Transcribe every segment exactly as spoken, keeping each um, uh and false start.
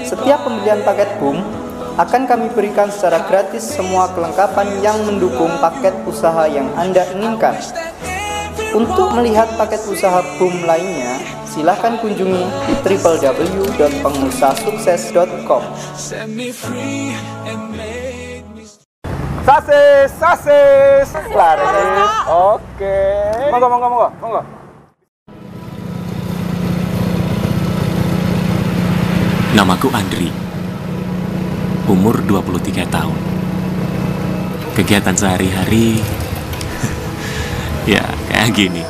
Setiap pembelian paket Boom akan kami berikan secara gratis semua kelengkapan yang mendukung paket usaha yang Anda inginkan. Untuk melihat paket usaha Boom lainnya, silahkan kunjungi w w w dot pengusahasukses dot com. Sasis, sasis, laris. Oke. Monggo, monggo, monggo, monggo. Namaku Andri, umur dua puluh tiga tahun. Kegiatan sehari-hari ya kayak gini.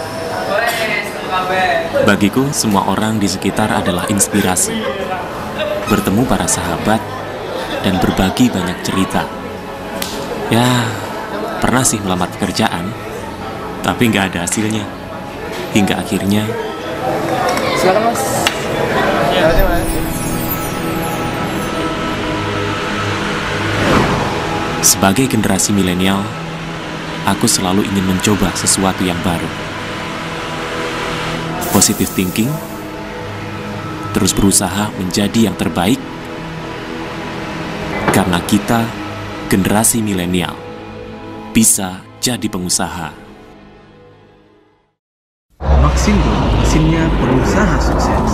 Bagiku semua orang di sekitar adalah inspirasi. Bertemu para sahabat dan berbagi banyak cerita. Ya, pernah sih melamar pekerjaan, tapi nggak ada hasilnya. Hingga akhirnya Silakan Mas. Ya, Mas. Sebagai generasi milenial, aku selalu ingin mencoba sesuatu yang baru. Positive thinking, terus berusaha menjadi yang terbaik, karena kita, generasi milenial, bisa jadi pengusaha. Maxindo, mesinnya pengusaha sukses.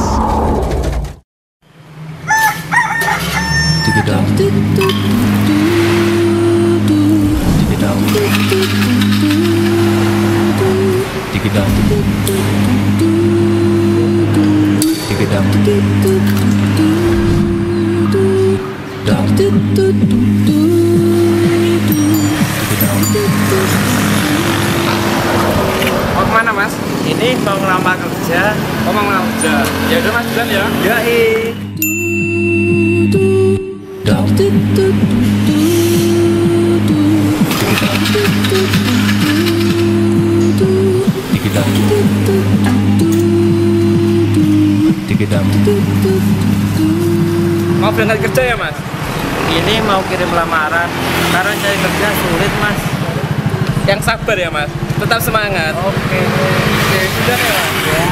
Digedam. Digedam. Digedam. Digedam. Dam. Mau kemana Mas? Ini mau ngelamar kerja. Oh, mau ngelamar kerja. Ya udah Mas, jalan ya. Ya eh. Dam. Digedam. Digedam. Mau berangkat kerja ya Mas? Ini mau kirim lamaran. Karena cari kerja sulit mas. Yang sabar ya Mas. Tetap semangat. Oke. Oke, sudah ya Mas. Ya.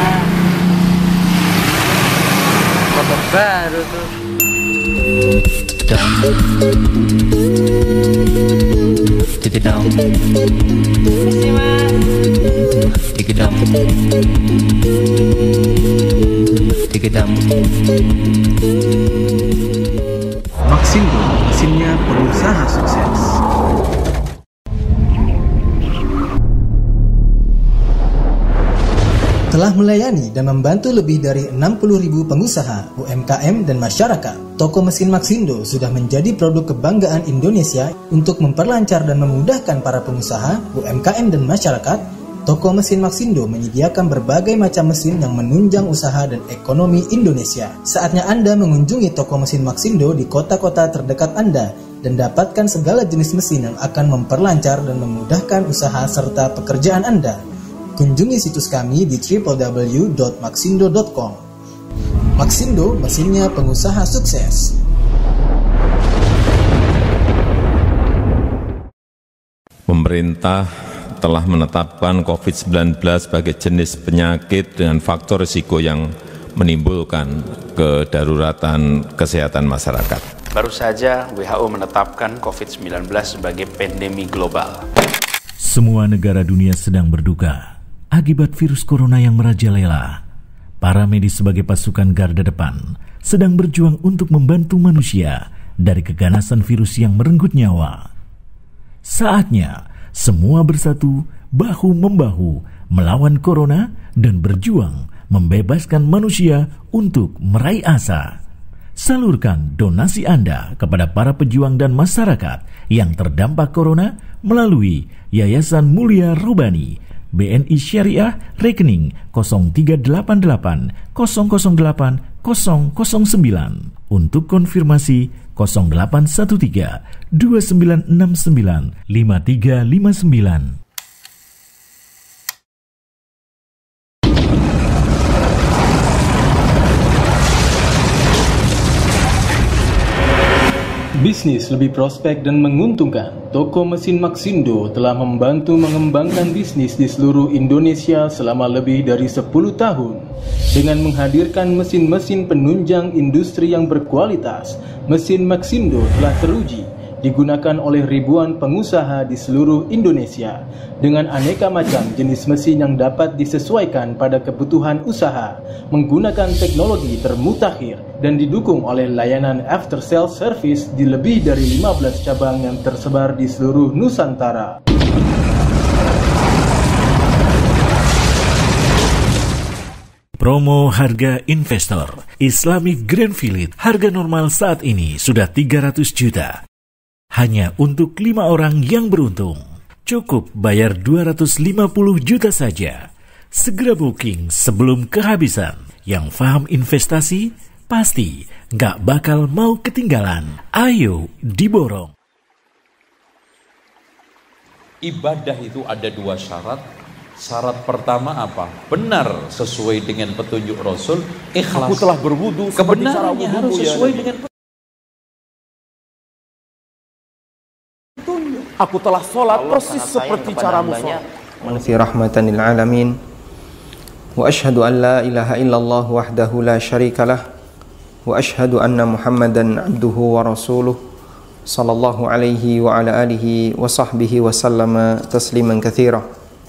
Kotor baru tuh. Dam. Digedam. Misi mas. Digedam. Digedam. Maxindo, mesinnya pengusaha sukses. Telah melayani dan membantu lebih dari enam puluh ribu pengusaha, U M K M, dan masyarakat. Toko mesin Maxindo sudah menjadi produk kebanggaan Indonesia untuk memperlancar dan memudahkan para pengusaha, U M K M, dan masyarakat. Toko mesin Maxindo menyediakan berbagai macam mesin yang menunjang usaha dan ekonomi Indonesia. Saatnya Anda mengunjungi toko mesin Maxindo di kota-kota terdekat Anda dan dapatkan segala jenis mesin yang akan memperlancar dan memudahkan usaha serta pekerjaan Anda. Kunjungi situs kami di w w w dot maxindo dot com. Maxindo, mesinnya pengusaha sukses. Pemerintah telah menetapkan covid sembilan belas sebagai jenis penyakit dengan faktor risiko yang menimbulkan kedaruratan kesehatan masyarakat. Baru saja W H O menetapkan covid sembilan belas sebagai pandemi global. Semua negara dunia sedang berduka akibat virus corona yang merajalela. Para medis sebagai pasukan garda depan sedang berjuang untuk membantu manusia dari keganasan virus yang merenggut nyawa. Saatnya semua bersatu bahu-membahu melawan corona dan berjuang membebaskan manusia untuk meraih asa. Salurkan donasi Anda kepada para pejuang dan masyarakat yang terdampak corona melalui Yayasan Mulia Robani, B N I Syariah, rekening nol tiga delapan delapan nol nol delapan nol nol sembilan. Untuk konfirmasi nol delapan satu tiga dua sembilan enam sembilan lima tiga lima sembilan. Bisnis lebih prospek dan menguntungkan. Toko mesin Maxindo telah membantu mengembangkan bisnis di seluruh Indonesia selama lebih dari sepuluh tahun. Dengan menghadirkan mesin-mesin penunjang industri yang berkualitas, mesin Maxindo telah teruji digunakan oleh ribuan pengusaha di seluruh Indonesia dengan aneka macam jenis mesin yang dapat disesuaikan pada kebutuhan usaha, menggunakan teknologi termutakhir dan didukung oleh layanan after sales service di lebih dari lima belas cabang yang tersebar di seluruh Nusantara. Promo harga investor Islamic Greenfield, harga normal saat ini sudah tiga ratus juta. Hanya untuk lima orang yang beruntung. Cukup bayar dua ratus lima puluh juta saja. Segera booking sebelum kehabisan. Yang paham investasi pasti nggak bakal mau ketinggalan. Ayo diborong. Ibadah itu ada dua syarat. Syarat pertama apa? Benar sesuai dengan petunjuk Rasul. Ikhlas. Aku telah berwudu. Kebenarannya harus sesuai dengan petunjuk. Aku telah sholat persis seperti caramu sholat. Fi rahmatan lil alamin. Wa ashhadu an la ilaha illallah wahdahu la syarikalah. Wa ashhadu anna Muhammadan abduhu wa rasuluh. Sallallahu alaihi wa ala alihi wa sahbihi wa sallama tasliman katsira.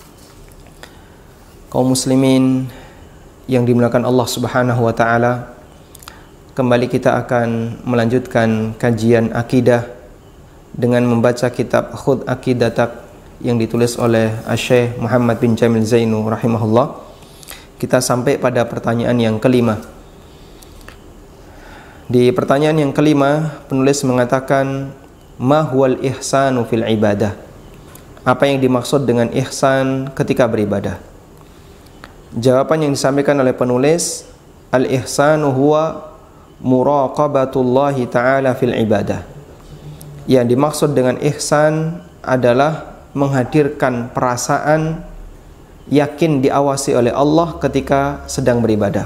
Kaum muslimin yang dimuliakan Allah Subhanahu wa taala, kembali kita akan melanjutkan kajian akidah dengan membaca kitab Khudh Aqidatak yang ditulis oleh Syekh Muhammad bin Jamil Zainu rahimahullah. Kita sampai pada pertanyaan yang kelima. Di pertanyaan yang kelima, penulis mengatakan, ma huwal ihsanu fil ibadah? Apa yang dimaksud dengan ihsan ketika beribadah? Jawaban yang disampaikan oleh penulis, al ihsanu huwa muraqabatullahi ta'ala fil ibadah. Yang dimaksud dengan ihsan adalah menghadirkan perasaan yakin diawasi oleh Allah ketika sedang beribadah.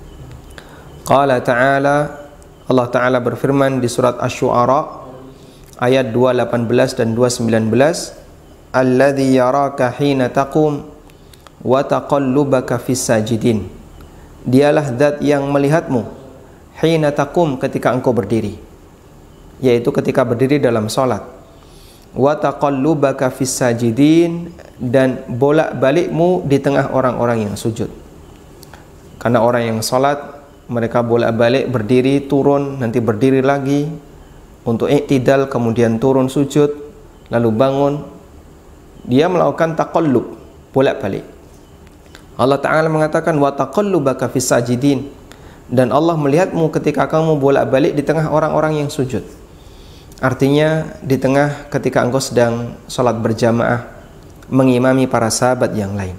Qala ta'ala, Allah Ta'ala berfirman di surat Asy-Syu'ara ayat dua delapan belas dan dua sembilan belas, alladzi yaraka hina taqum wa taqallubaka fis sajidin. Dialah zat yang melihatmu hina taqum, ketika engkau berdiri, yaitu ketika berdiri dalam salat. Wa taqallubaka fis sajidin, dan bolak-balikmu di tengah orang-orang yang sujud. Karena orang yang salat mereka bolak-balik berdiri turun, nanti berdiri lagi untuk i'tidal, kemudian turun sujud, lalu bangun. Dia melakukan taqallub, bolak-balik. Allah Ta'ala mengatakan wa taqallubaka fis sajidin, dan Allah melihatmu ketika kamu bolak-balik di tengah orang-orang yang sujud. Artinya di tengah ketika engkau sedang sholat berjamaah mengimami para sahabat yang lain.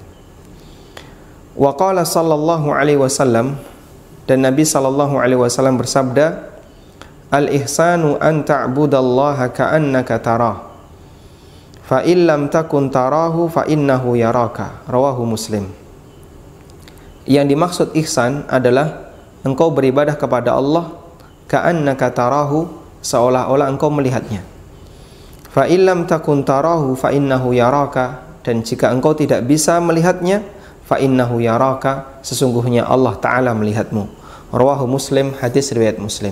Wa qala sallallahu alaihi wasallam, dan Nabi sallallahu alaihi wasallam bersabda, al ihsanu an ta'budallaha ka'annaka tarah, fa illam takun tarahu fa innahu yaraka. Rawahu Muslim. Yang dimaksud ihsan adalah engkau beribadah kepada Allah ka'annaka tarahu, seolah-olah engkau melihatnya. Fa illam takun tarahu fa innahu yaraka, dan jika engkau tidak bisa melihatnya, fa innahu yaraka, sesungguhnya Allah Ta'ala melihatmu. Rawahu Muslim, hadis riwayat Muslim.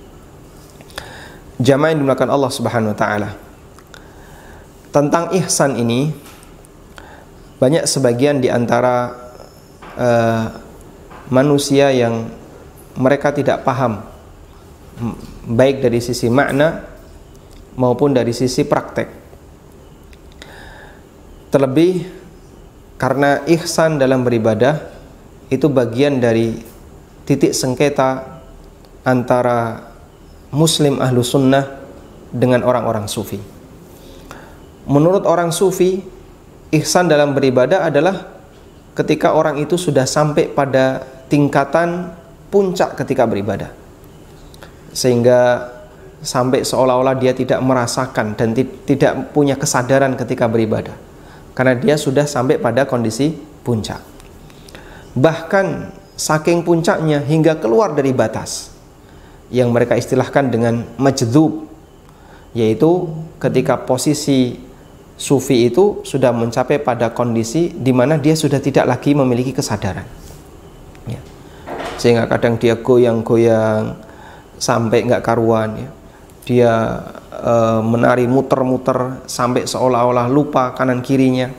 Jamaah yang dimuliakan Allah Subhanahu wa taala. Tentang ihsan ini banyak sebagian di antara uh, manusia yang mereka tidak paham, baik dari sisi makna maupun dari sisi praktek. Terlebih karena ihsan dalam beribadah itu bagian dari titik sengketa antara muslim ahlu sunnah dengan orang-orang sufi. Menurut orang sufi, ihsan dalam beribadah adalah ketika orang itu sudah sampai pada tingkatan puncak ketika beribadah, sehingga sampai seolah-olah dia tidak merasakan dan tidak punya kesadaran ketika beribadah, karena dia sudah sampai pada kondisi puncak. Bahkan saking puncaknya hingga keluar dari batas, yang mereka istilahkan dengan majdzub, yaitu ketika posisi sufi itu sudah mencapai pada kondisi di mana dia sudah tidak lagi memiliki kesadaran, ya. Sehingga kadang dia goyang-goyang sampai nggak karuan, ya. Dia e, menari muter-muter sampai seolah-olah lupa kanan kirinya,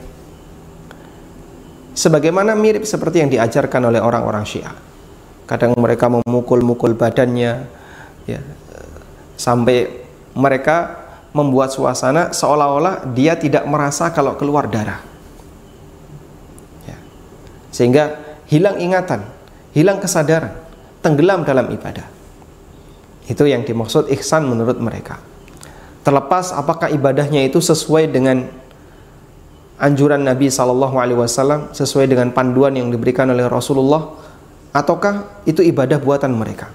sebagaimana mirip seperti yang diajarkan oleh orang-orang Syiah. Kadang mereka memukul-mukul badannya, ya, sampai mereka membuat suasana seolah-olah dia tidak merasa kalau keluar darah, ya. Sehingga hilang ingatan, hilang kesadaran, tenggelam dalam ibadah. Itu yang dimaksud ihsan menurut mereka. Terlepas apakah ibadahnya itu sesuai dengan anjuran Nabi shallallahu alaihi wasallam, sesuai dengan panduan yang diberikan oleh Rasulullah, ataukah itu ibadah buatan mereka.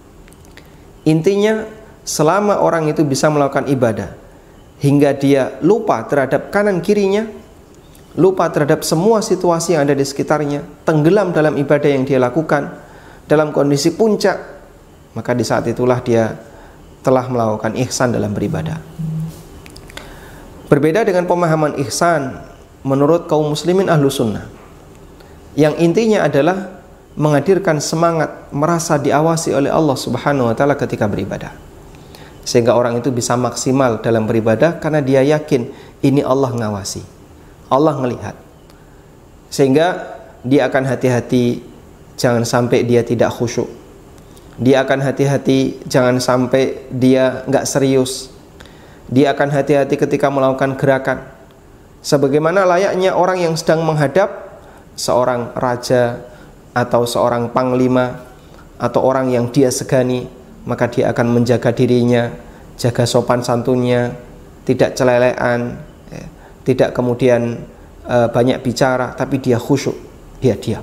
Intinya, selama orang itu bisa melakukan ibadah hingga dia lupa terhadap kanan kirinya, lupa terhadap semua situasi yang ada di sekitarnya, tenggelam dalam ibadah yang dia lakukan dalam kondisi puncak, maka di saat itulah dia telah melakukan ihsan dalam beribadah. Berbeda dengan pemahaman ihsan menurut kaum muslimin ahlu sunnah, yang intinya adalah menghadirkan semangat merasa diawasi oleh Allah subhanahu wa ta'ala ketika beribadah, sehingga orang itu bisa maksimal dalam beribadah karena dia yakin ini Allah ngawasi, Allah ngelihat, sehingga dia akan hati-hati jangan sampai dia tidak khusyuk, dia akan hati-hati jangan sampai dia nggak serius, dia akan hati-hati ketika melakukan gerakan, sebagaimana layaknya orang yang sedang menghadap seorang raja atau seorang panglima atau orang yang dia segani, maka dia akan menjaga dirinya, jaga sopan santunnya, tidak celelean, ya, tidak kemudian e, banyak bicara, tapi dia khusyuk, dia diam.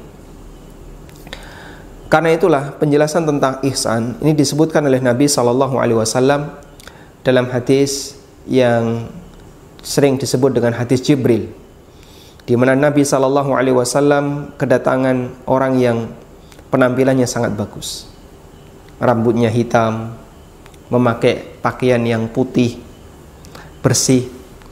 Karena itulah penjelasan tentang ihsan ini disebutkan oleh Nabi shallallahu alaihi wasallam dalam hadis yang sering disebut dengan hadis Jibril, di mana Nabi shallallahu alaihi wasallam kedatangan orang yang penampilannya sangat bagus, rambutnya hitam, memakai pakaian yang putih, bersih.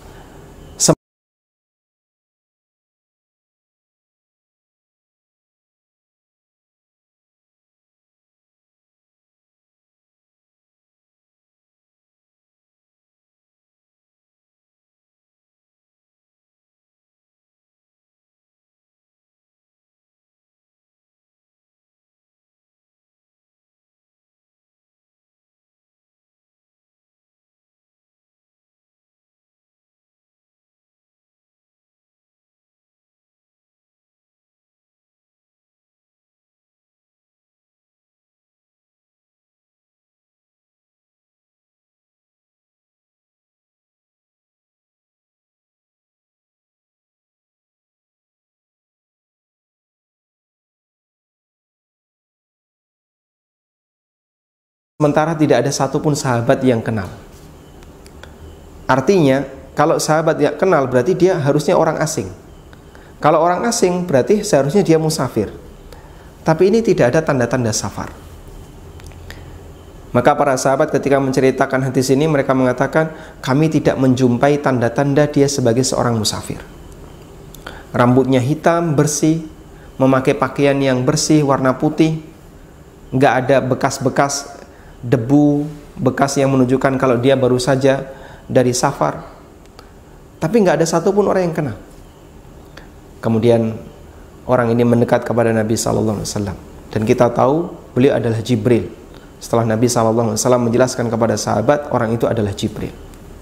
Sementara tidak ada satupun sahabat yang kenal. Artinya, kalau sahabat yang kenal berarti dia harusnya orang asing. Kalau orang asing berarti seharusnya dia musafir. Tapi ini tidak ada tanda-tanda safar. Maka para sahabat ketika menceritakan hadis ini, mereka mengatakan, kami tidak menjumpai tanda-tanda dia sebagai seorang musafir. Rambutnya hitam, bersih, memakai pakaian yang bersih, warna putih, nggak ada bekas-bekas debu, bekas yang menunjukkan kalau dia baru saja dari safar. Tapi nggak ada satupun orang yang kenal. Kemudian orang ini mendekat kepada Nabi shallallahu alaihi wasallam, dan kita tahu beliau adalah Jibril. Setelah Nabi shallallahu alaihi wasallam menjelaskan kepada sahabat, orang itu adalah Jibril.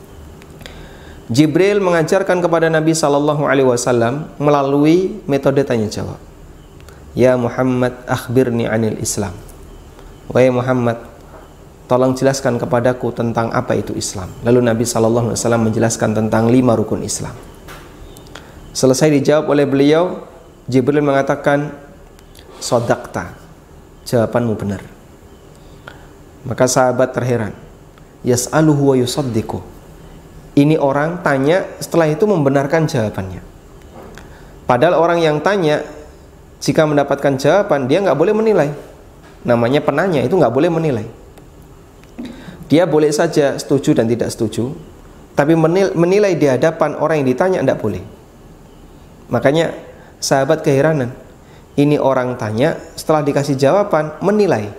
Jibril mengajarkan kepada Nabi shallallahu alaihi wasallam melalui metode tanya jawab. Ya Muhammad, akhbirni anil Islam. Wahai Muhammad, tolong jelaskan kepadaku tentang apa itu Islam. Lalu Nabi shallallahu alaihi wasallam menjelaskan tentang lima rukun Islam. Selesai dijawab oleh beliau, Jibril mengatakan, sodakta, jawabanmu benar. Maka sahabat terheran, yas'aluhu wa yusaddiqu. Ini orang tanya, setelah itu membenarkan jawabannya. Padahal orang yang tanya, jika mendapatkan jawaban, dia nggak boleh menilai. Namanya penanya itu nggak boleh menilai. Dia boleh saja setuju dan tidak setuju, tapi menilai di hadapan orang yang ditanya tidak boleh. Makanya sahabat keheranan, ini orang tanya, setelah dikasih jawaban menilai.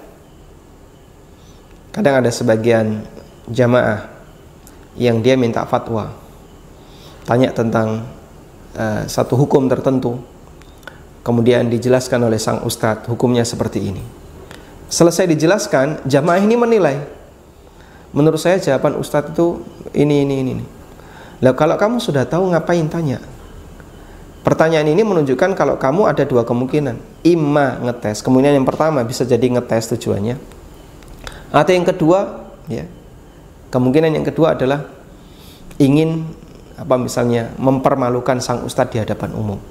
Kadang ada sebagian jamaah yang dia minta fatwa, tanya tentang uh, satu hukum tertentu, kemudian dijelaskan oleh sang ustadz hukumnya seperti ini. Selesai dijelaskan, jamaah ini menilai, menurut saya jawaban ustadz itu ini ini ini. Lah kalau kamu sudah tahu ngapain tanya? Pertanyaan ini menunjukkan kalau kamu ada dua kemungkinan, imma ngetes, kemudian yang pertama bisa jadi ngetes tujuannya, atau yang kedua, ya, kemungkinan yang kedua adalah ingin apa misalnya mempermalukan sang ustadz di hadapan umum.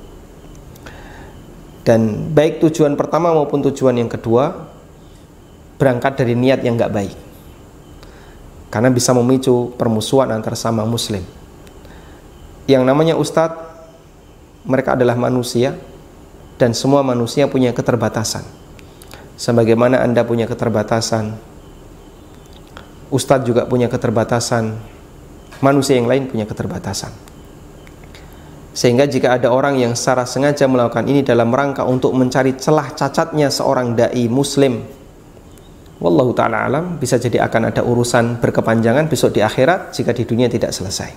Dan baik tujuan pertama maupun tujuan yang kedua berangkat dari niat yang nggak baik, karena bisa memicu permusuhan antar sama muslim. Yang namanya ustadz, mereka adalah manusia, dan semua manusia punya keterbatasan. Sebagaimana Anda punya keterbatasan, ustadz juga punya keterbatasan, manusia yang lain punya keterbatasan. Sehingga jika ada orang yang secara sengaja melakukan ini dalam rangka untuk mencari celah cacatnya seorang dai muslim, wallahu ta'ala alam, bisa jadi akan ada urusan berkepanjangan besok di akhirat jika di dunia tidak selesai.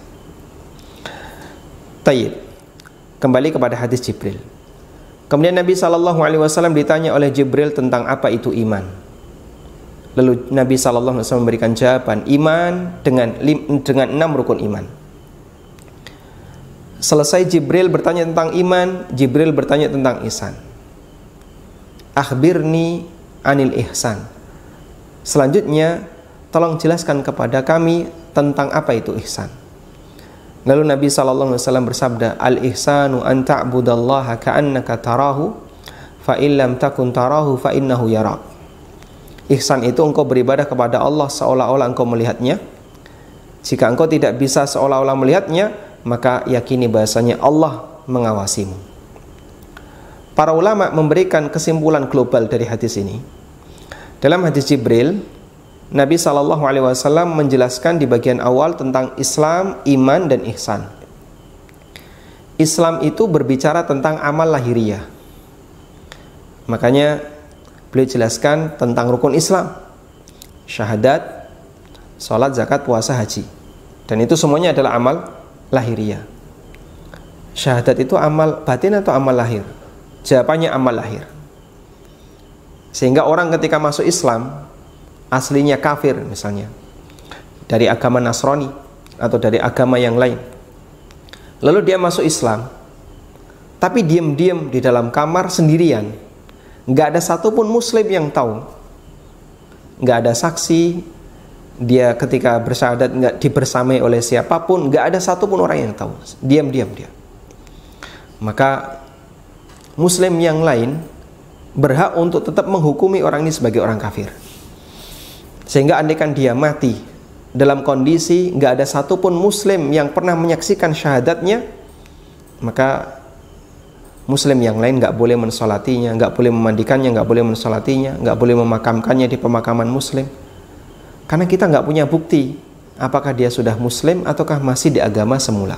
Tayyib, kembali kepada hadis Jibril. Kemudian Nabi shallallahu alaihi wasallam ditanya oleh Jibril tentang apa itu iman. Lalu Nabi shallallahu alaihi wasallam memberikan jawaban, iman dengan dengan enam rukun iman. Selesai Jibril bertanya tentang iman, Jibril bertanya tentang ihsan. Akhbirni anil ihsan. Selanjutnya, tolong jelaskan kepada kami tentang apa itu ihsan. Lalu Nabi shallallahu alaihi wasallam bersabda, al-ihsanu an ta'budallaha ka'annaka tarahu fa illam takun tarahu fa innahu yarak. Ihsan itu engkau beribadah kepada Allah seolah-olah engkau melihatnya. Jika engkau tidak bisa seolah-olah melihatnya, maka yakini bahasanya Allah mengawasimu. Para ulama memberikan kesimpulan global dari hadis ini. Dalam hadis Jibril, Nabi shallallahu alaihi wasallam menjelaskan di bagian awal tentang Islam, iman, dan ihsan. Islam itu berbicara tentang amal lahiriah. Makanya beliau jelaskan tentang rukun Islam, syahadat, sholat, zakat, puasa, haji. Dan itu semuanya adalah amal lahiriah. Syahadat itu amal batin atau amal lahir? Jawabannya amal lahir. Sehingga orang ketika masuk Islam, aslinya kafir misalnya, dari agama Nasrani atau dari agama yang lain, lalu dia masuk Islam, tapi diam-diam di dalam kamar sendirian, nggak ada satupun muslim yang tahu, nggak ada saksi, dia ketika bersyahadat nggak dibersamai oleh siapapun, nggak ada satupun orang yang tahu, diam-diam dia. Maka muslim yang lain berhak untuk tetap menghukumi orang ini sebagai orang kafir. Sehingga andaikan dia mati dalam kondisi nggak ada satupun muslim yang pernah menyaksikan syahadatnya, maka muslim yang lain nggak boleh mensolatinya, nggak boleh memandikannya, nggak boleh mensolatinya, nggak boleh memakamkannya di pemakaman muslim. Karena kita nggak punya bukti apakah dia sudah muslim ataukah masih di agama semula.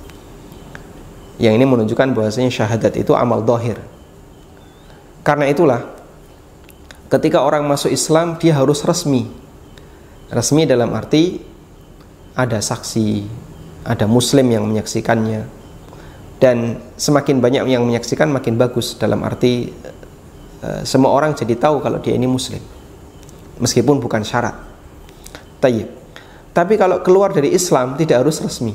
Yang ini menunjukkan bahwasanya syahadat itu amal dhahir. Karena itulah ketika orang masuk Islam, dia harus resmi. Resmi dalam arti ada saksi, ada muslim yang menyaksikannya. Dan semakin banyak yang menyaksikan makin bagus, dalam arti e, semua orang jadi tahu kalau dia ini muslim, meskipun bukan syarat. Tayyib. Tapi kalau keluar dari Islam tidak harus resmi.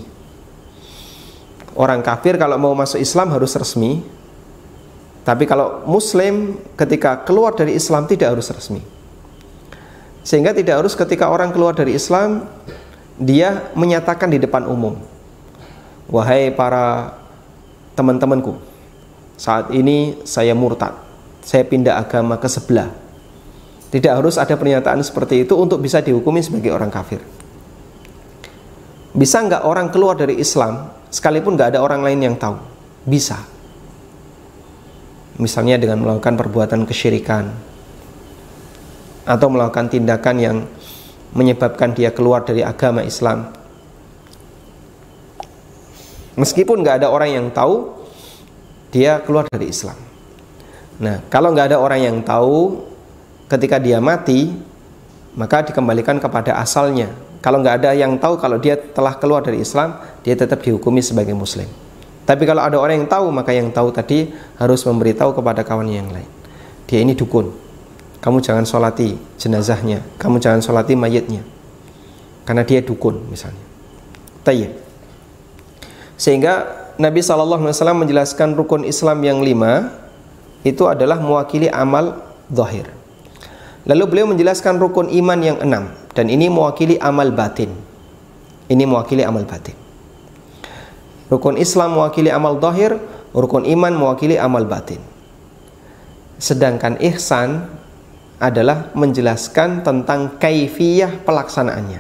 Orang kafir kalau mau masuk Islam harus resmi. Tapi kalau muslim ketika keluar dari Islam tidak harus resmi. Sehingga tidak harus ketika orang keluar dari Islam dia menyatakan di depan umum, wahai para teman-temanku, saat ini saya murtad, saya pindah agama ke sebelah. Tidak harus ada pernyataan seperti itu untuk bisa dihukumi sebagai orang kafir. Bisa nggak orang keluar dari Islam sekalipun nggak ada orang lain yang tahu? Bisa. Misalnya dengan melakukan perbuatan kesyirikan atau melakukan tindakan yang menyebabkan dia keluar dari agama Islam. Meskipun nggak ada orang yang tahu, dia keluar dari Islam. Nah, kalau nggak ada orang yang tahu, ketika dia mati, maka dikembalikan kepada asalnya. Kalau nggak ada yang tahu kalau dia telah keluar dari Islam, dia tetap dihukumi sebagai muslim. Tapi kalau ada orang yang tahu, maka yang tahu tadi harus memberitahu kepada kawan yang lain. Dia ini dukun, kamu jangan sholati jenazahnya, kamu jangan sholati mayitnya, karena dia dukun misalnya. Tayyib. Sehingga Nabi shallallahu alaihi wasallam menjelaskan rukun Islam yang lima itu adalah mewakili amal zahir. Lalu beliau menjelaskan rukun iman yang enam, dan ini mewakili amal batin. Ini mewakili amal batin. Rukun Islam mewakili amal zahir, rukun iman mewakili amal batin. Sedangkan ihsan adalah menjelaskan tentang kaifiyah pelaksanaannya.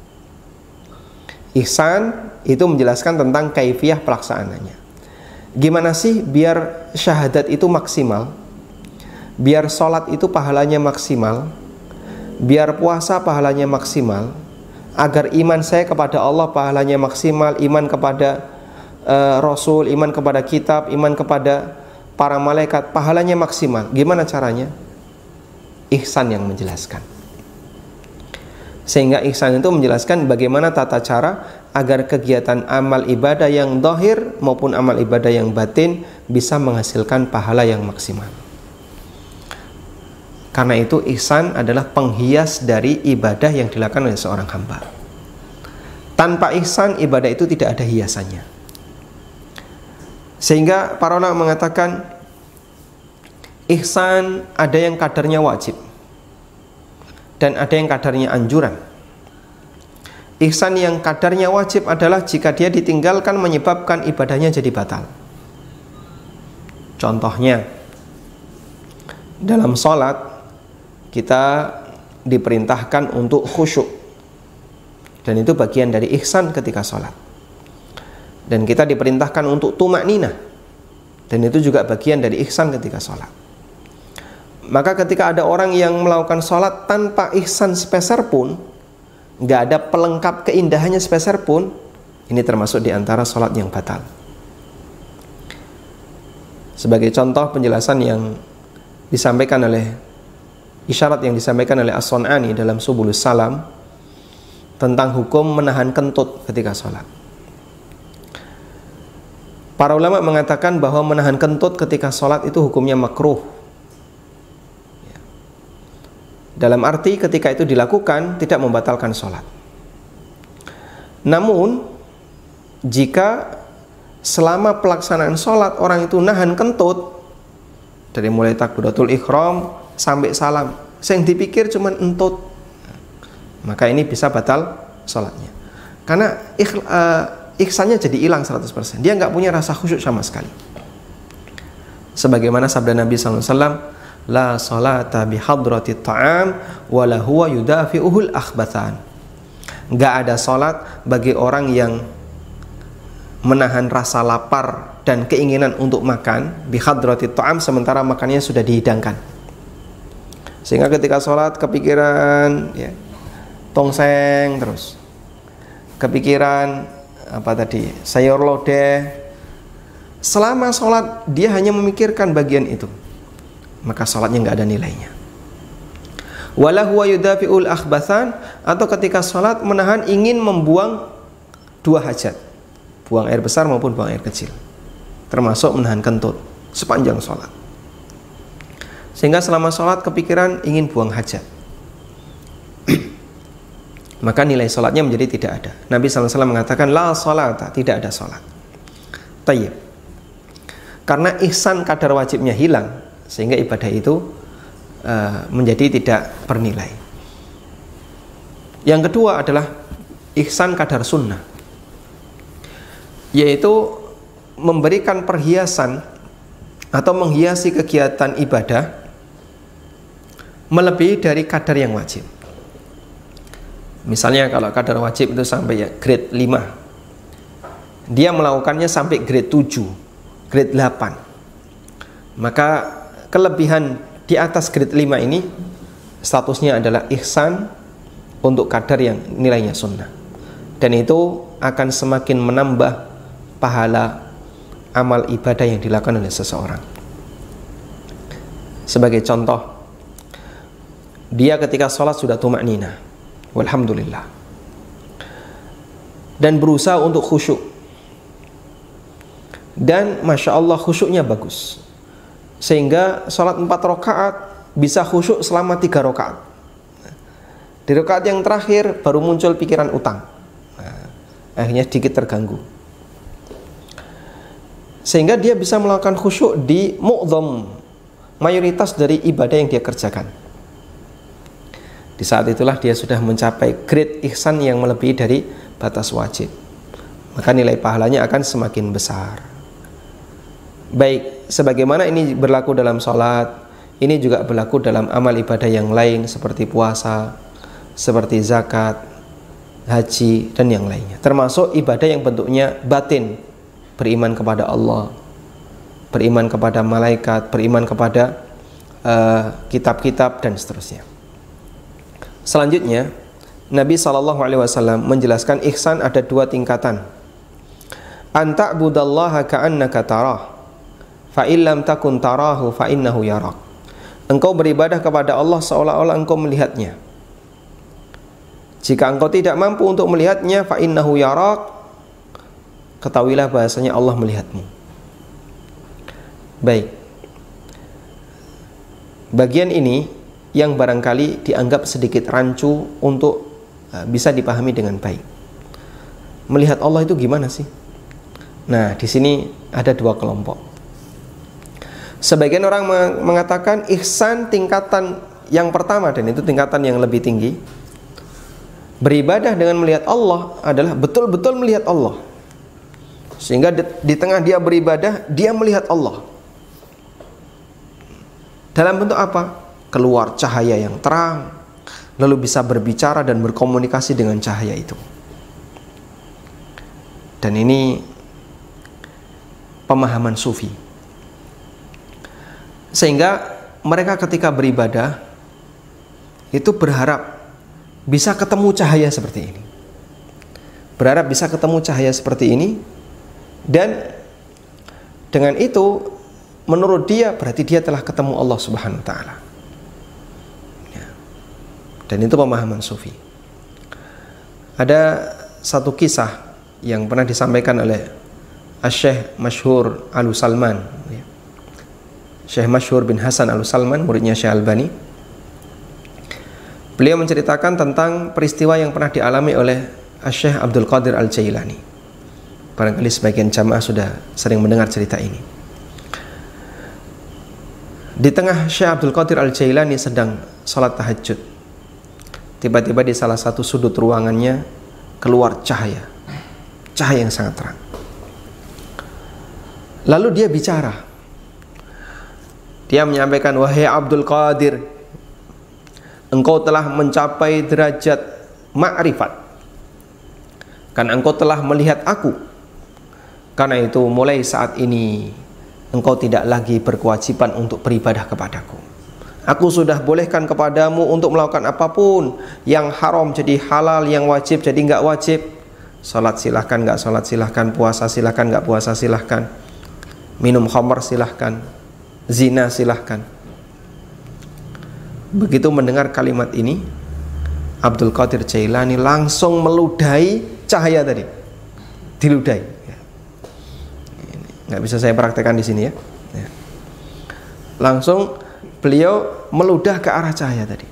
Ihsan itu menjelaskan tentang kaifiyah pelaksanaannya. Gimana sih biar syahadat itu maksimal, biar sholat itu pahalanya maksimal, biar puasa pahalanya maksimal, agar iman saya kepada Allah pahalanya maksimal, iman kepada uh, Rasul, iman kepada kitab, iman kepada para malaikat pahalanya maksimal. Gimana caranya? Ihsan yang menjelaskan. Sehingga ihsan itu menjelaskan bagaimana tata cara agar kegiatan amal ibadah yang zahir maupun amal ibadah yang batin bisa menghasilkan pahala yang maksimal. Karena itu ihsan adalah penghias dari ibadah yang dilakukan oleh seorang hamba. Tanpa ihsan, ibadah itu tidak ada hiasannya. Sehingga para ulama mengatakan ihsan ada yang kadarnya wajib dan ada yang kadarnya anjuran. Ihsan yang kadarnya wajib adalah jika dia ditinggalkan menyebabkan ibadahnya jadi batal. Contohnya, dalam sholat kita diperintahkan untuk khusyuk, dan itu bagian dari ihsan ketika sholat. Dan kita diperintahkan untuk tumakninah, dan itu juga bagian dari ihsan ketika sholat. Maka ketika ada orang yang melakukan sholat tanpa ihsan sepeser pun, nggak ada pelengkap keindahannya sepeser pun, ini termasuk di antara sholat yang batal. Sebagai contoh penjelasan yang disampaikan oleh isyarat yang disampaikan oleh As-Sun'ani dalam Subulus Salam tentang hukum menahan kentut ketika sholat. Para ulama mengatakan bahwa menahan kentut ketika sholat itu hukumnya makruh. Dalam arti ketika itu dilakukan tidak membatalkan sholat. Namun jika selama pelaksanaan sholat orang itu nahan kentut, dari mulai takbiratul ihram sampai salam, yang dipikir cuma entut, maka ini bisa batal sholatnya. Karena ikh, uh, ihsannya jadi hilang seratus persen. Dia nggak punya rasa khusyuk sama sekali. Sebagaimana sabda Nabi shallallahu alaihi wasallam, la salata bihadrati ta'am wala huwa yudafi'uhul akhbathan. Nggak ada sholat bagi orang yang menahan rasa lapar dan keinginan untuk makan bihadrati ta'am sementara makannya sudah dihidangkan. Sehingga ketika sholat kepikiran ya, tongseng terus, kepikiran apa tadi, sayur lodeh. Selama sholat dia hanya memikirkan bagian itu, maka sholatnya nggak ada nilainya. Wala huwa yudafi'ul akhbathan, atau ketika sholat menahan ingin membuang dua hajat, buang air besar maupun buang air kecil, termasuk menahan kentut sepanjang sholat. Sehingga selama sholat kepikiran ingin buang hajat, maka nilai sholatnya menjadi tidak ada. Nabi shallallahu alaihi wasallam mengatakan la sholata, tidak ada sholat. Tayyib. Karena ihsan kadar wajibnya hilang, sehingga ibadah itu uh, menjadi tidak bernilai. Yang kedua adalah ihsan kadar sunnah, yaitu memberikan perhiasan atau menghiasi kegiatan ibadah melebihi dari kadar yang wajib. Misalnya kalau kadar wajib itu sampai ya grade lima, dia melakukannya sampai grade tujuh, grade delapan, maka kelebihan di atas grade lima ini statusnya adalah ihsan untuk kadar yang nilainya sunnah, dan itu akan semakin menambah pahala amal ibadah yang dilakukan oleh seseorang. Sebagai contoh, dia ketika sholat sudah tumakninah, walhamdulillah, dan berusaha untuk khusyuk, dan masya Allah khusyuknya bagus, sehingga sholat empat rakaat bisa khusyuk selama tiga rakaat. Di rakaat yang terakhir baru muncul pikiran utang, nah, akhirnya sedikit terganggu, sehingga dia bisa melakukan khusyuk di mu'dham, mayoritas dari ibadah yang dia kerjakan. Di saat itulah dia sudah mencapai grade ihsan yang melebihi dari batas wajib, maka nilai pahalanya akan semakin besar. Baik, sebagaimana ini berlaku dalam sholat, ini juga berlaku dalam amal ibadah yang lain seperti puasa, seperti zakat, haji, dan yang lainnya, termasuk ibadah yang bentuknya batin, beriman kepada Allah, beriman kepada malaikat, beriman kepada kitab-kitab, uh, dan seterusnya. Selanjutnya, Nabi shallallahu alaihi wasallam menjelaskan ihsan ada dua tingkatan. Anta'budallaha ka'annaka tarah, fa illam takun tarahu fa innahu yarak. Engkau beribadah kepada Allah seolah-olah engkau melihatnya. Jika engkau tidak mampu untuk melihatnya, fa innahu yarak, ketahuilah bahasanya Allah melihatmu. Baik, bagian ini yang barangkali dianggap sedikit rancu untuk uh, bisa dipahami dengan baik. Melihat Allah itu gimana sih? Nah, di sini ada dua kelompok. Sebagian orang mengatakan ihsan tingkatan yang pertama, dan itu tingkatan yang lebih tinggi. Beribadah dengan melihat Allah adalah betul-betul melihat Allah, sehingga di, di tengah dia beribadah, dia melihat Allah. Dalam bentuk apa? Keluar cahaya yang terang, lalu bisa berbicara dan berkomunikasi dengan cahaya itu. Dan ini pemahaman sufi, sehingga mereka ketika beribadah itu berharap bisa ketemu cahaya seperti ini, berharap bisa ketemu cahaya seperti ini, dan dengan itu menurut dia berarti dia telah ketemu Allah Subhanahu wa taala. Ya. Dan itu pemahaman sufi. Ada satu kisah yang pernah disampaikan oleh Syekh Masyhur Al-Salman, ya. Syekh Masyhur bin Hasan Al-Salman, muridnya Syekh Albani. Beliau menceritakan tentang peristiwa yang pernah dialami oleh Syekh Abdul Qadir Al-Jailani. Barangkali sebagian jamaah sudah sering mendengar cerita ini. Di tengah Syekh Abdul Qadir Al-Jailani sedang sholat tahajud, tiba-tiba di salah satu sudut ruangannya keluar cahaya, cahaya yang sangat terang. Lalu dia bicara, dia menyampaikan, wahai Abdul Qadir, engkau telah mencapai derajat ma'rifat, karena engkau telah melihat aku. Karena itu mulai saat ini engkau tidak lagi berkewajiban untuk beribadah kepadaku. Aku sudah bolehkan kepadamu untuk melakukan apapun, yang haram jadi halal, yang wajib jadi nggak wajib. Salat silahkan, nggak salat silahkan, puasa silahkan, nggak puasa silahkan, minum khamar silahkan, zina silahkan. Begitu mendengar kalimat ini, Abdul Qadir Jailani langsung meludahi cahaya tadi, diludahi. Nggak bisa saya praktekkan di sini ya. Ya. Langsung beliau meludah ke arah cahaya tadi,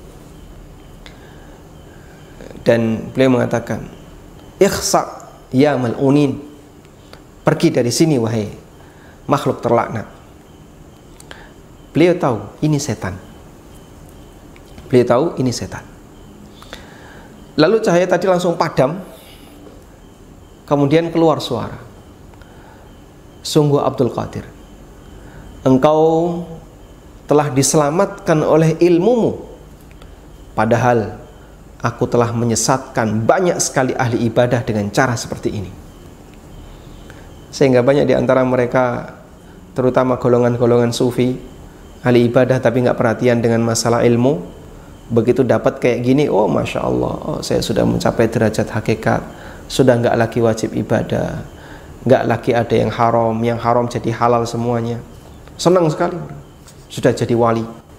dan beliau mengatakan, ikhsa ya mal'unin, pergi dari sini wahai makhluk terlaknat. Beliau tahu ini setan. Beliau tahu ini setan. Lalu cahaya tadi langsung padam, kemudian keluar suara, sungguh Abdul Qadir, engkau telah diselamatkan oleh ilmumu, padahal aku telah menyesatkan banyak sekali ahli ibadah dengan cara seperti ini. Sehingga banyak di antara mereka, terutama golongan-golongan sufi, ahli ibadah tapi nggak perhatian dengan masalah ilmu, Begitu dapat kayak gini, oh Masya Allah, oh, saya sudah mencapai derajat hakikat, sudah nggak lagi wajib ibadah, nggak lagi ada yang haram, yang haram jadi halal semuanya. Senang sekali, sudah jadi wali.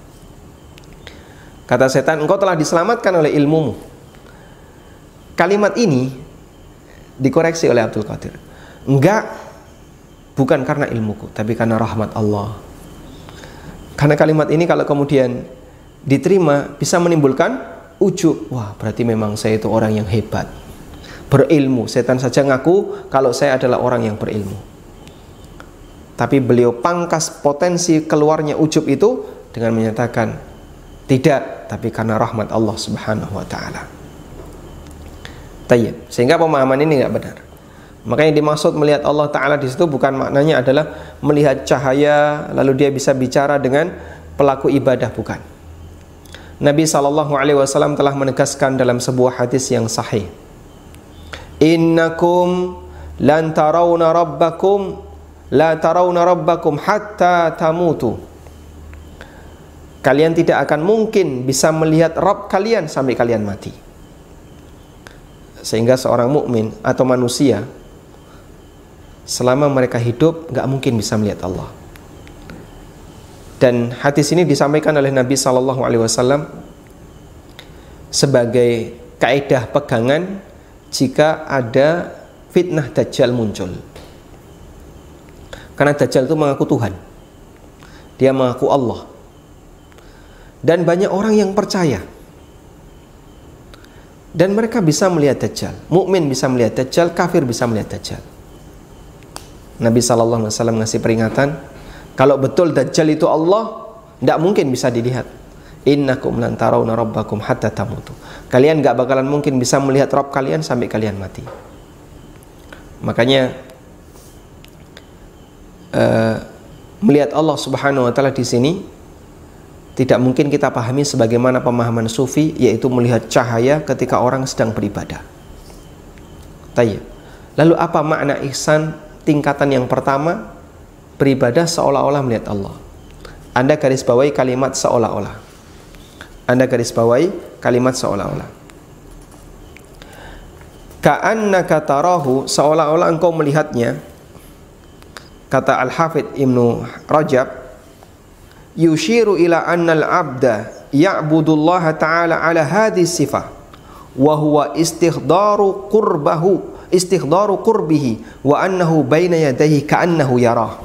Kata setan, engkau telah diselamatkan oleh ilmumu. Kalimat ini dikoreksi oleh Abdul Qadir. Enggak, bukan karena ilmuku, tapi karena rahmat Allah. Karena kalimat ini kalau kemudian diterima bisa menimbulkan ujub. Wah, berarti memang saya itu orang yang hebat, berilmu. Setan saja ngaku kalau saya adalah orang yang berilmu. Tapi beliau pangkas potensi keluarnya ujub itu dengan menyatakan tidak, tapi karena rahmat Allah Subhanahu wa taala. Tayyib. Sehingga pemahaman ini nggak benar. Makanya dimaksud melihat Allah Ta'ala di situ bukan maknanya adalah melihat cahaya lalu dia bisa bicara dengan pelaku ibadah, bukan. Nabi shallallahu alaihi wasallam telah menegaskan dalam sebuah hadis yang sahih, innakum lan tarawna rabbakum la tarawna rabbakum hatta tamutu. Kalian tidak akan mungkin bisa melihat Rabb kalian sampai kalian mati. Sehingga seorang mukmin atau manusia selama mereka hidup nggak mungkin bisa melihat Allah. Dan hadis ini disampaikan oleh Nabi shallallahu alaihi wasallam sebagai kaidah pegangan jika ada fitnah Dajjal muncul. Karena Dajjal itu mengaku Tuhan, dia mengaku Allah, dan banyak orang yang percaya dan mereka bisa melihat Dajjal. Mukmin bisa melihat Dajjal, kafir bisa melihat Dajjal. Nabi shallallahu alaihi wasallam ngasih peringatan, kalau betul Dajjal itu Allah, tidak mungkin bisa dilihat. Innakum lan tarawna rabbakum hatta tamutu. Kalian gak bakalan mungkin bisa melihat Rabb kalian sampai kalian mati. Makanya uh, melihat Allah Subhanahu wa taala di sini tidak mungkin kita pahami sebagaimana pemahaman sufi, yaitu melihat cahaya ketika orang sedang beribadah. Tayyib. Lalu apa makna ihsan tingkatan yang pertama? Beribadah seolah-olah melihat Allah. Anda garis bawahi kalimat seolah-olah. Anda garis bawahi kalimat seolah-olah. Ka'annaka tarahu, seolah-olah engkau melihatnya. Kata Al-Hafidh Ibnu Rajab, yushiru ila annal abda ya'budullaha ta'ala ala hadhihi sifah wa huwa istighdaru qurbahu istighdaru qurbihi wa annahu baina yadayhi ka'annahu yarah.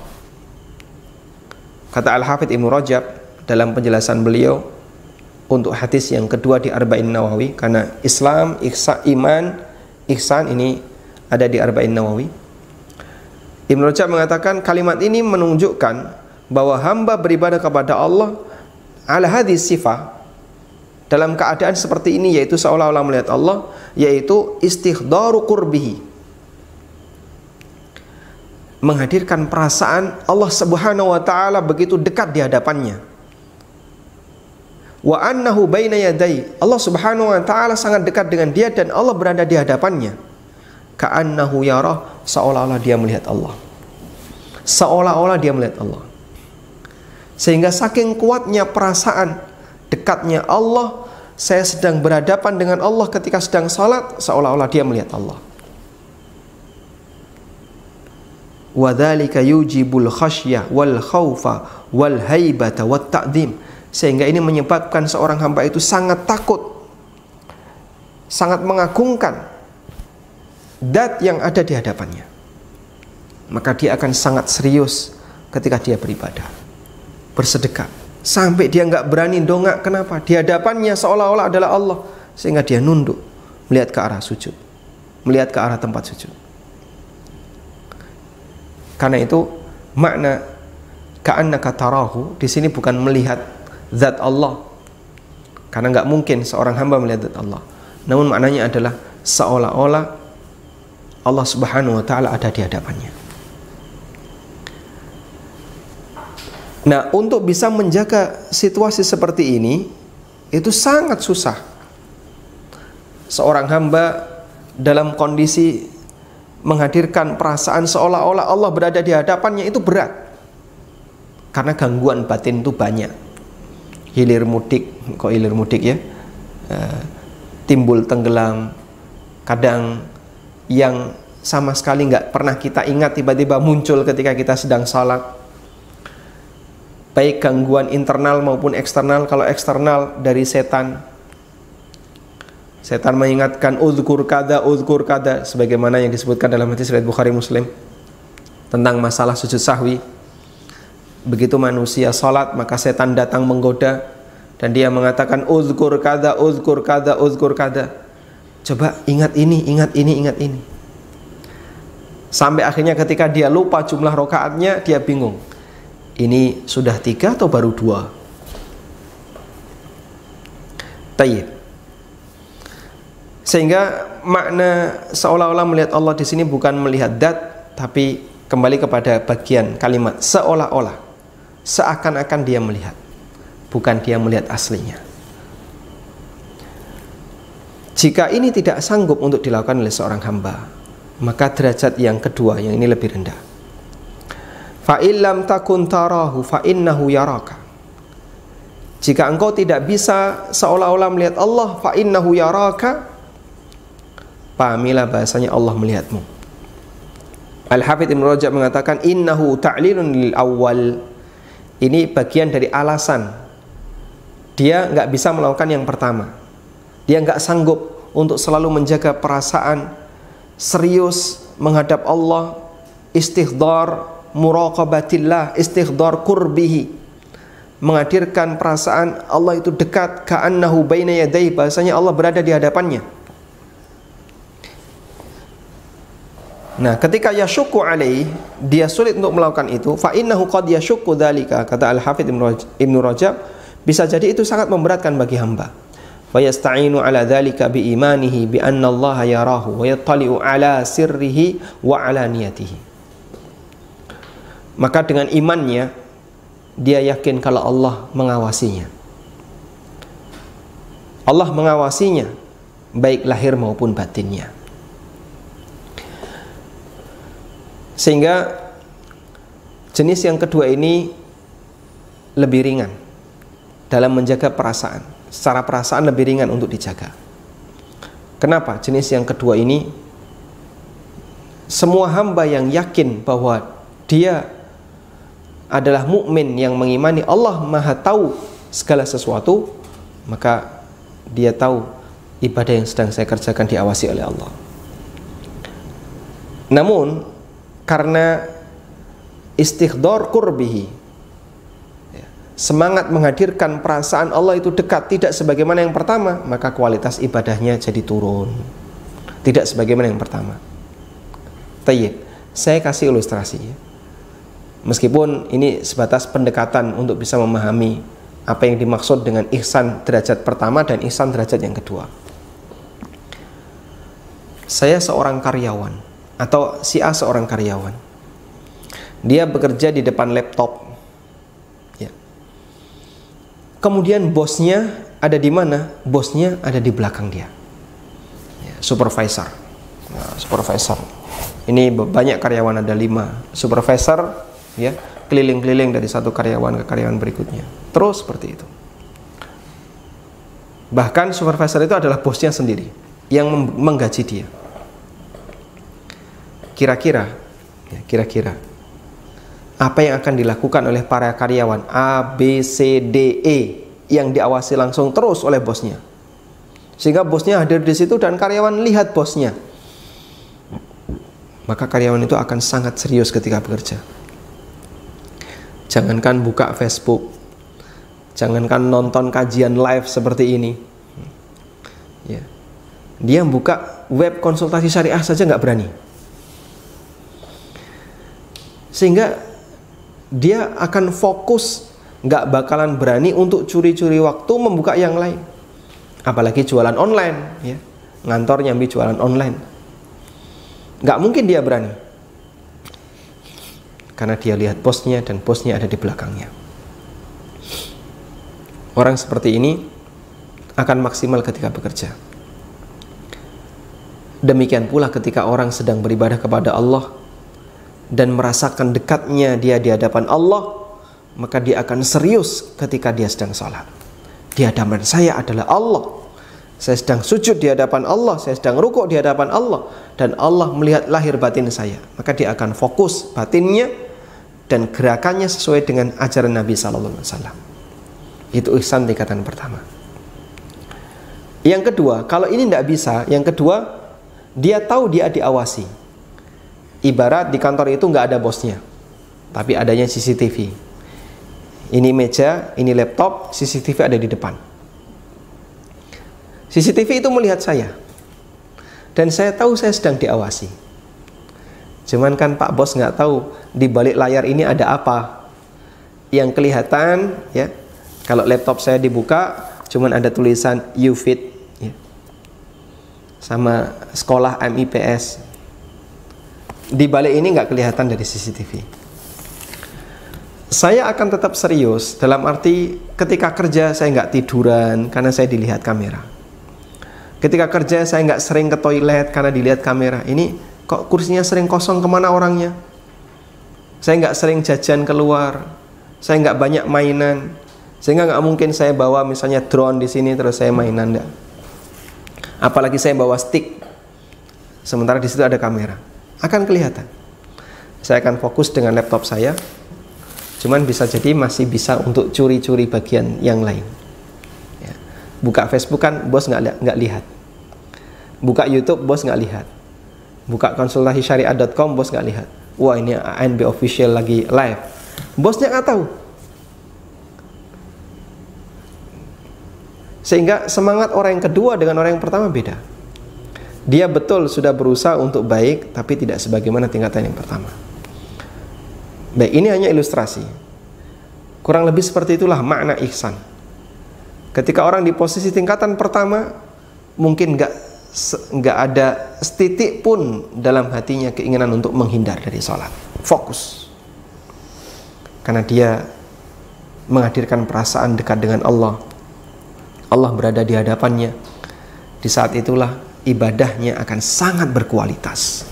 Kata Al-Hafidh Ibnu Rajab dalam penjelasan beliau untuk hadis yang kedua di Arba'in Nawawi, karena Islam, ihsan, iman, ihsan ini ada di Arba'in Nawawi. Ibnu Rajab mengatakan kalimat ini menunjukkan bahwa hamba beribadah kepada Allah ala hadis sifah, dalam keadaan seperti ini, yaitu seolah-olah melihat Allah, yaitu istighdaru qurbihi, menghadirkan perasaan Allah Subhanahu wa taala begitu dekat di hadapannya. Wa annahu baina yadai, Allah Subhanahu wa taala sangat dekat dengan dia dan Allah berada di hadapannya. Ka'annahu yarah, seolah-olah dia melihat Allah. Seolah-olah dia melihat Allah. Sehingga saking kuatnya perasaan dekatnya Allah, saya sedang berhadapan dengan Allah ketika sedang salat, seolah-olah dia melihat Allah. Wa dzalika yujibul khasyah wal khaufa wal haibata wat ta'dzim, sehingga ini menyebabkan seorang hamba itu sangat takut, sangat mengagungkan zat yang ada di hadapannya. Maka dia akan sangat serius ketika dia beribadah, bersedekah, sampai dia nggak berani dongak. Kenapa? Di hadapannya seolah-olah adalah Allah, sehingga dia nunduk melihat ke arah sujud, melihat ke arah tempat sujud. Karena itu makna ka'annaka tarahu di sini bukan melihat zat Allah, karena nggak mungkin seorang hamba melihat zat Allah. Namun maknanya adalah seolah-olah Allah Subhanahu wa taala ada di hadapannya. Nah, untuk bisa menjaga situasi seperti ini itu sangat susah. Seorang hamba dalam kondisi menghadirkan perasaan seolah-olah Allah berada di hadapannya itu berat, karena gangguan batin itu banyak. hilir mudik, kok hilir mudik ya, uh, timbul tenggelam, kadang yang sama sekali nggak pernah kita ingat tiba-tiba muncul ketika kita sedang salat. Baik gangguan internal maupun eksternal. Kalau eksternal dari setan, setan mengingatkan uzkur kada, uzkur kada, sebagaimana yang disebutkan dalam hadis riwayat Bukhari Muslim tentang masalah sujud sahwi. Begitu manusia salat, maka setan datang menggoda dan dia mengatakan uzkur kada, uzkur kada, uzkur kada. Coba ingat ini, ingat ini, ingat ini. Sampai akhirnya ketika dia lupa jumlah rokaatnya, dia bingung. Ini sudah tiga atau baru dua? Tayyib. Sehingga makna seolah-olah melihat Allah di sini bukan melihat dat, tapi kembali kepada bagian kalimat seolah-olah. Seakan-akan dia melihat, bukan dia melihat aslinya. Jika ini tidak sanggup untuk dilakukan oleh seorang hamba, maka derajat yang kedua, yang ini lebih rendah. Fa illam takun tarahu fa innahu yaraka. Jika engkau tidak bisa seolah-olah melihat Allah, fa innahu yaraka, pahamilah bahasanya Allah melihatmu. Al-Hafidz Ibnu Rajab mengatakan innahu ta'lilun lil awwal. Ini bagian dari alasan dia nggak bisa melakukan yang pertama. Dia nggak sanggup untuk selalu menjaga perasaan serius menghadap Allah, istihdzar muraqabatillah, istihdzar qurbihi, menghadirkan perasaan Allah itu dekat, ka'annahu baina yadayhi, bahasanya Allah berada di hadapannya. Nah, ketika yashukku alaih, dia sulit untuk melakukan itu, fa innahu qad yashukku dzalika, kata Al-Hafidz Ibnu Rajab, bisa jadi itu sangat memberatkan bagi hamba. Wa yasta'inu ala dzalika bi imanihi bi anna Allah yarahu wa yattali'u ala sirrihi wa ala niyatihi. Maka dengan imannya dia yakin kalau Allah mengawasinya. Allah mengawasinya baik lahir maupun batinnya. Sehingga jenis yang kedua ini lebih ringan dalam menjaga perasaan. Secara perasaan lebih ringan untuk dijaga. Kenapa? Jenis yang kedua ini, semua hamba yang yakin bahwa dia adalah mukmin yang mengimani Allah Maha tahu segala sesuatu, maka dia tahu ibadah yang sedang saya kerjakan diawasi oleh Allah. Namun karena istighdar qurbihi, semangat menghadirkan perasaan Allah itu dekat, tidak sebagaimana yang pertama, maka kualitas ibadahnya jadi turun, tidak sebagaimana yang pertama. Tayyib, saya kasih ilustrasi ya. Meskipun ini sebatas pendekatan untuk bisa memahami apa yang dimaksud dengan ihsan derajat pertama dan ihsan derajat yang kedua. Saya seorang karyawan, atau si A seorang karyawan. Dia bekerja di depan laptop. Ya. Kemudian bosnya ada di mana? Bosnya ada di belakang dia. Ya, supervisor. Nah, supervisor. Ini banyak karyawan, ada lima. Supervisor, ya, keliling-keliling dari satu karyawan ke karyawan berikutnya. Terus seperti itu. Bahkan supervisor itu adalah bosnya sendiri yang menggaji dia. Kira-kira, ya, kira-kira apa yang akan dilakukan oleh para karyawan A, B, C, D, E yang diawasi langsung terus oleh bosnya, sehingga bosnya hadir di situ dan karyawan lihat bosnya, maka karyawan itu akan sangat serius ketika bekerja. Jangankan buka Facebook, jangankan nonton kajian live seperti ini, ya, dia buka web konsultasi syariah saja nggak berani. Sehingga dia akan fokus, nggak bakalan berani untuk curi-curi waktu membuka yang lain. Apalagi jualan online, ya, ngantor nyambi jualan online, nggak mungkin dia berani, karena dia lihat bosnya dan bosnya ada di belakangnya. Orang seperti ini akan maksimal ketika bekerja. Demikian pula ketika orang sedang beribadah kepada Allah dan merasakan dekatnya dia di hadapan Allah, maka dia akan serius ketika dia sedang sholat. Di hadapan saya adalah Allah. Saya sedang sujud di hadapan Allah, saya sedang rukuk di hadapan Allah, dan Allah melihat lahir batin saya. Maka dia akan fokus batinnya dan gerakannya sesuai dengan ajaran Nabi sallallahu alaihi wasallam. Itu ihsan tingkatan pertama. Yang kedua, kalau ini tidak bisa, yang kedua, dia tahu dia diawasi. Ibarat di kantor itu nggak ada bosnya, tapi adanya C C T V. Ini meja, ini laptop, C C T V ada di depan. C C T V itu melihat saya, dan saya tahu saya sedang diawasi. Cuman kan Pak Bos nggak tahu di balik layar ini ada apa. Yang kelihatan, ya, kalau laptop saya dibuka, cuman ada tulisan U F I T, ya, sama sekolah M I P S. Di balik ini nggak kelihatan dari C C T V. Saya akan tetap serius dalam arti ketika kerja saya nggak tiduran karena saya dilihat kamera. Ketika kerja saya nggak sering ke toilet karena dilihat kamera. Ini kok kursinya sering kosong, kemana orangnya? Saya nggak sering jajan keluar. Saya nggak banyak mainan. Sehingga nggak mungkin saya bawa misalnya drone di sini terus saya mainan, enggak. Apalagi saya bawa stick. Sementara di situ ada kamera. Akan kelihatan. Saya akan fokus dengan laptop saya. Cuman bisa jadi masih bisa untuk curi-curi bagian yang lain. Ya. Buka Facebook kan bos nggak nggak lihat. Buka YouTube bos nggak lihat. Buka konsultasi syariah dot com bos nggak lihat. Wah, ini A N B official lagi live. Bosnya nggak tahu. Sehingga semangat orang yang kedua dengan orang yang pertama beda. Dia betul sudah berusaha untuk baik, tapi tidak sebagaimana tingkatan yang pertama. Baik, ini hanya ilustrasi. Kurang lebih seperti itulah makna ihsan. Ketika orang di posisi tingkatan pertama, mungkin nggak nggak ada setitik pun dalam hatinya keinginan untuk menghindar dari sholat. Fokus. Karena dia menghadirkan perasaan dekat dengan Allah. Allah berada di hadapannya. Di saat itulah ibadahnya akan sangat berkualitas.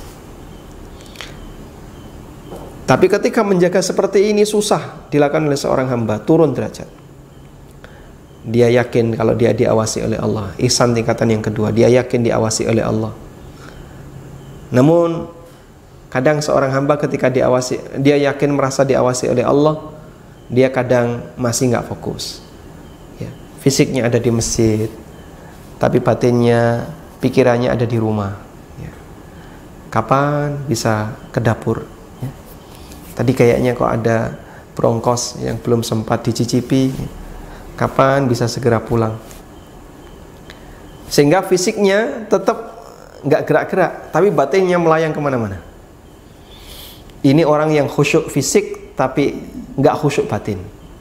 Tapi ketika menjaga seperti ini susah dilakukan oleh seorang hamba, turun derajat. Dia yakin kalau dia diawasi oleh Allah. Ihsan tingkatan yang kedua, dia yakin diawasi oleh Allah. Namun kadang seorang hamba ketika diawasi, dia yakin merasa diawasi oleh Allah, dia kadang masih nggak fokus. Ya, fisiknya ada di masjid, tapi batinnya, pikirannya ada di rumah. Ya. Kapan bisa ke dapur? Ya. Tadi kayaknya kok ada brongkos yang belum sempat dicicipi. Kapan bisa segera pulang? Sehingga fisiknya tetap nggak gerak-gerak, tapi batinnya melayang kemana-mana. Ini orang yang khusyuk fisik, tapi nggak khusyuk batin.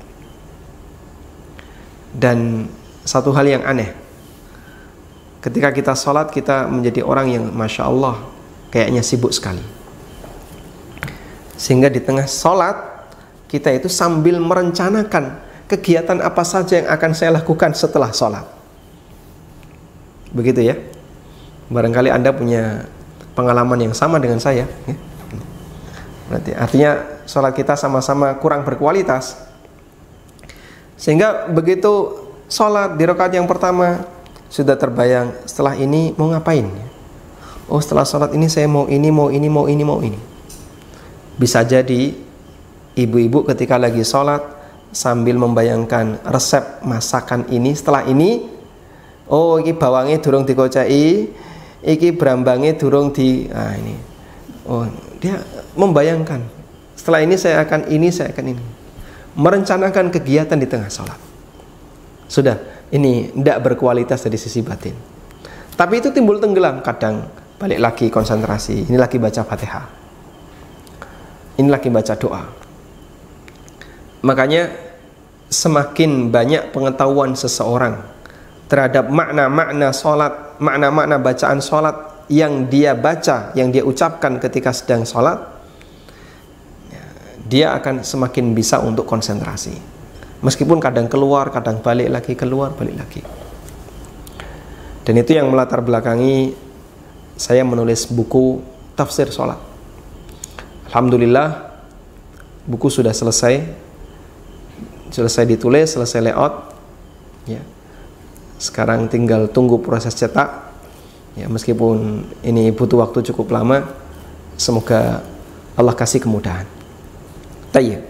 Dan satu hal yang aneh, ketika kita sholat, kita menjadi orang yang Masya Allah, kayaknya sibuk sekali. Sehingga di tengah sholat, kita itu sambil merencanakan kegiatan apa saja yang akan saya lakukan setelah sholat. Begitu ya. Barangkali Anda punya pengalaman yang sama dengan saya. Berarti artinya sholat kita sama-sama kurang berkualitas. Sehingga begitu sholat di rakaat yang pertama, sudah terbayang setelah ini mau ngapain. Oh, setelah sholat ini saya mau ini, mau ini, mau ini, mau ini. Bisa jadi ibu-ibu ketika lagi sholat sambil membayangkan resep masakan ini, setelah ini, oh iki bawangnya durung dikocai, iki brambangnya durung di, ah ini, oh dia membayangkan, setelah ini saya akan ini, saya akan ini, merencanakan kegiatan di tengah sholat. Sudah, ini tidak berkualitas dari sisi batin. Tapi itu timbul tenggelam, kadang balik lagi konsentrasi, ini lagi baca Fatihah, ini lagi baca doa. Makanya semakin banyak pengetahuan seseorang terhadap makna-makna sholat, makna-makna bacaan sholat yang dia baca, yang dia ucapkan ketika sedang sholat, dia akan semakin bisa untuk konsentrasi. Meskipun kadang keluar, kadang balik lagi, keluar, balik lagi. Dan itu yang melatar belakangi saya menulis buku tafsir sholat. Alhamdulillah, buku sudah selesai. Selesai ditulis, selesai layout, ya. Sekarang tinggal tunggu proses cetak. Ya, meskipun ini butuh waktu cukup lama, semoga Allah kasih kemudahan. Tayyib.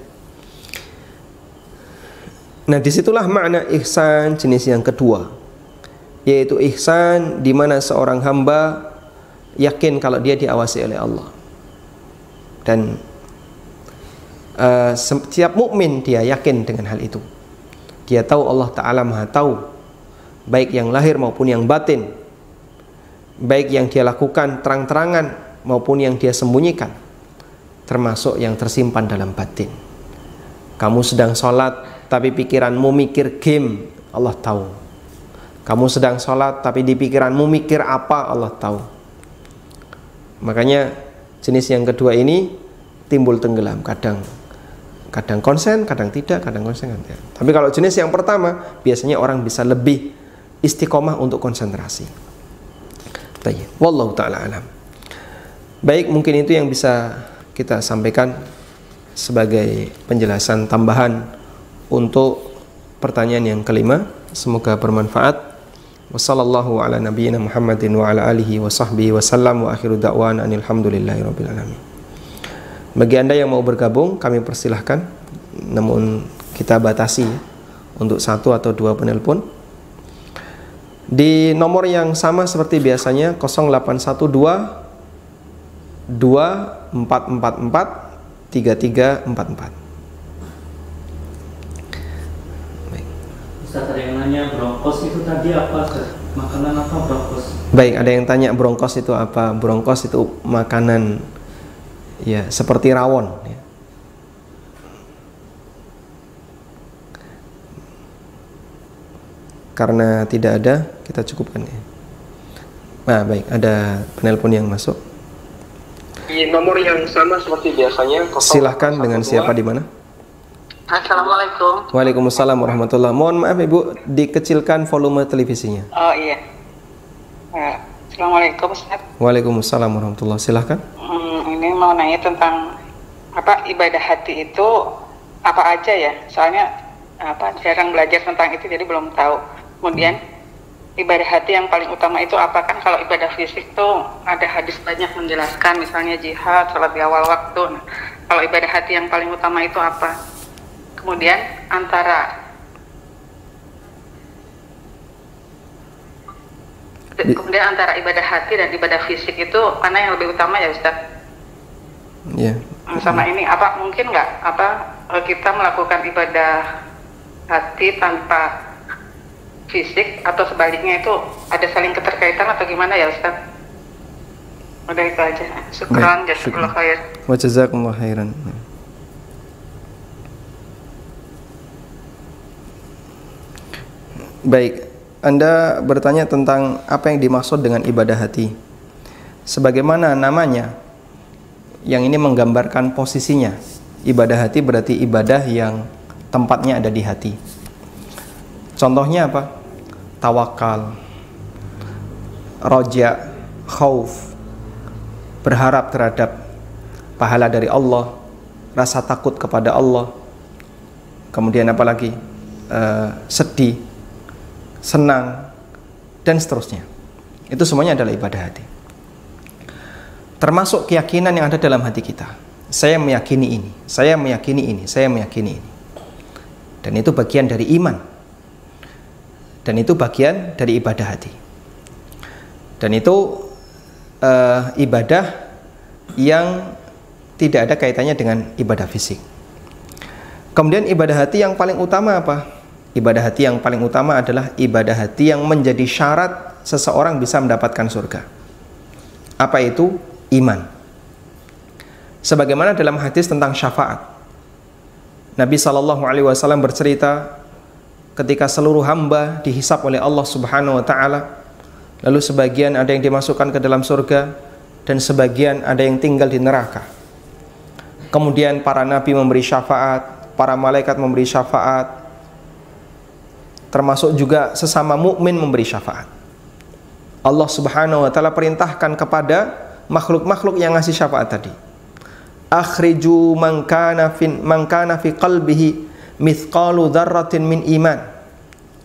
Nah, disitulah makna ihsan jenis yang kedua, yaitu ihsan di mana seorang hamba yakin kalau dia diawasi oleh Allah. Dan uh, setiap mukmin dia yakin dengan hal itu. Dia tahu Allah Ta'ala Maha tahu, baik yang lahir maupun yang batin, baik yang dia lakukan terang-terangan maupun yang dia sembunyikan, termasuk yang tersimpan dalam batin. Kamu sedang sholat tapi pikiranmu mikir game, Allah tahu. Kamu sedang sholat tapi di pikiranmu mikir apa, Allah tahu. Makanya jenis yang kedua ini timbul tenggelam, kadang kadang konsen, kadang tidak, kadang konsen, kadang tidak. Tapi kalau jenis yang pertama, biasanya orang bisa lebih istiqomah untuk konsentrasi. Tayyib. Wallahu ta'ala alam. Baik, mungkin itu yang bisa kita sampaikan sebagai penjelasan tambahan untuk pertanyaan yang kelima. Semoga bermanfaat. Wassallallahu ala nabiyyina Muhammadin wa ala alihi wa sahbihi wa sallam wa akhiru da'wan anilhamdulillahi rabbil alamin. Bagi Anda yang mau bergabung, kami persilahkan, namun kita batasi untuk satu atau dua penelpon di nomor yang sama seperti biasanya, nol delapan satu dua dua empat empat empat tiga tiga empat empat. Ustaz, ada yang nanya bronkos itu tadi apa, Ustaz? Makanan apa bronkos? Baik, ada yang tanya bronkos itu apa? Bronkos itu makanan ya seperti rawon ya. Karena tidak ada, kita cukupkan ya. Nah, baik, ada penelpon yang masuk. Di nomor yang sama seperti biasanya. Silahkan, dengan siapa di mana? Assalamualaikum. Waalaikumsalam warahmatullahi wabarakatuh. Mohon maaf Ibu, dikecilkan volume televisinya. Oh iya. Uh, Assalamualaikum Ustaz. Waalaikumsalam warahmatullahi wabarakatuh. Silahkan. Hmm, ini mau nanya tentang apa ibadah hati itu apa aja ya? Soalnya apa jarang belajar tentang itu jadi belum tahu. Kemudian ibadah hati yang paling utama itu apa? Kan kalau ibadah fisik tuh ada hadis banyak menjelaskan, misalnya jihad, sholat di awal waktu. Nah, kalau ibadah hati yang paling utama itu apa? Kemudian antara kemudian antara ibadah hati dan ibadah fisik itu mana yang lebih utama ya Ustaz? Iya. Yeah. Sama ini apa mungkin nggak apa kita melakukan ibadah hati tanpa fisik atau sebaliknya itu ada saling keterkaitan atau gimana ya Ustaz? Udah itu aja. Syukran, jazakallahu khair. Wa jazakumullahu khairan. Baik, Anda bertanya tentang apa yang dimaksud dengan ibadah hati. Sebagaimana namanya, yang ini menggambarkan posisinya. Ibadah hati berarti ibadah yang tempatnya ada di hati. Contohnya apa? Tawakal, roja, khauf, berharap terhadap pahala dari Allah, rasa takut kepada Allah, kemudian apa lagi? Uh, sedih, senang, dan seterusnya. Itu semuanya adalah ibadah hati. Termasuk keyakinan yang ada dalam hati kita. Saya meyakini ini, saya meyakini ini, saya meyakini ini. Dan itu bagian dari iman. Dan itu bagian dari ibadah hati. Dan itu uh, ibadah yang tidak ada kaitannya dengan ibadah fisik. Kemudian ibadah hati yang paling utama apa? Ibadah hati yang paling utama adalah ibadah hati yang menjadi syarat seseorang bisa mendapatkan surga. Apa itu? Iman. Sebagaimana dalam hadis tentang syafaat, Nabi shallallahu alaihi wasallam bercerita ketika seluruh hamba dihisap oleh Allah Subhanahu wa taala, lalu sebagian ada yang dimasukkan ke dalam surga dan sebagian ada yang tinggal di neraka. Kemudian para nabi memberi syafaat, para malaikat memberi syafaat, termasuk juga sesama mukmin memberi syafaat. Allah Subhanahu wa taala perintahkan kepada makhluk-makhluk yang ngasih syafaat tadi, akhriju man kana fi man kana fi qalbihi mithqalu dzarratin min iman.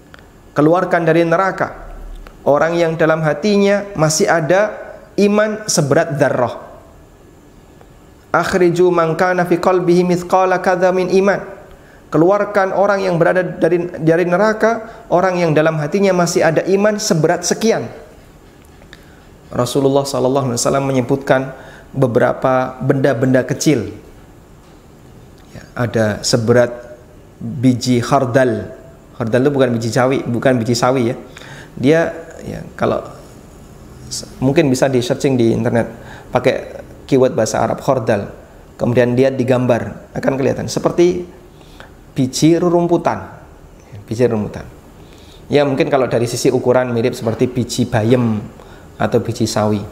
keluarkan dari neraka orang yang dalam hatinya masih ada iman seberat dzarrah. Akhriju man kana fi qalbihi mithqala kadza min iman. Keluarkan orang yang berada dari dari neraka orang yang dalam hatinya masih ada iman seberat sekian. Rasulullah sallallahu alaihi wasallam menyebutkan beberapa benda-benda kecil. Ya, ada seberat biji khardal. Khardal itu bukan biji sawi, bukan biji sawi ya. Dia ya kalau mungkin bisa di searching di internet pakai keyword bahasa Arab khardal. Kemudian dia digambar akan kelihatan seperti biji rerumputan. Biji rerumputan. Ya mungkin kalau dari sisi ukuran mirip seperti biji bayem atau biji sawi.